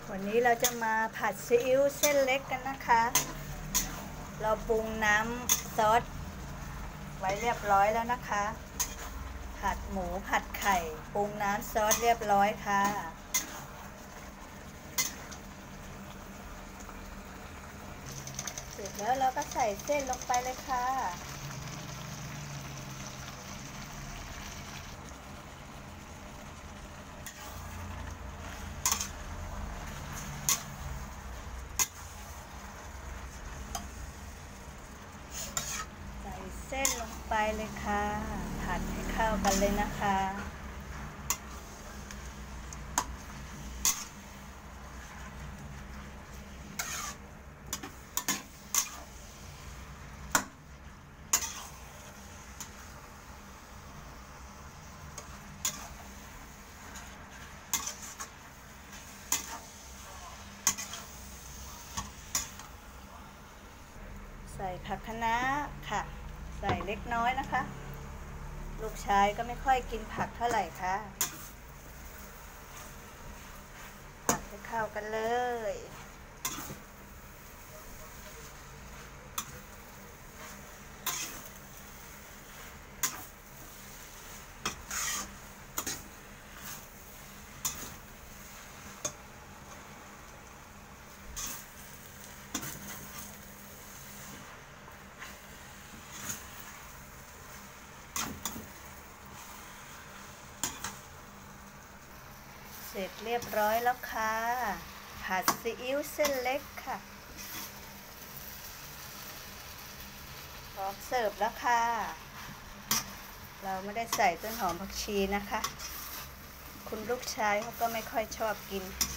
วันนี้เราจะมาผัดซีอิ๊วเส้นเล็กกันนะคะเราปรุงน้ำซอสไว้เรียบร้อยแล้วนะคะผัดหมูผัดไข่ปรุงน้ำซอสเรียบร้อยค่ะเสร็จแล้วเราก็ใส่เส้นลงไปเลยค่ะเส้นลงไปเลยค่ะผัดให้เข้ากันเลยนะคะใส่ผักคะน้าค่ะใส่เล็กน้อยนะคะลูกชายก็ไม่ค่อยกินผักเท่าไหร่ค่ะผัดให้เข้ากันเลยเสร็จเรียบร้อยแล้วค่ะผัดซีอิ๊วเส้นเล็กค่ะพร้อมเสิร์ฟแล้วค่ะเราไม่ได้ใส่ต้นหอมผักชีนะคะคุณลูกชายเขาก็ไม่ค่อยชอบกิน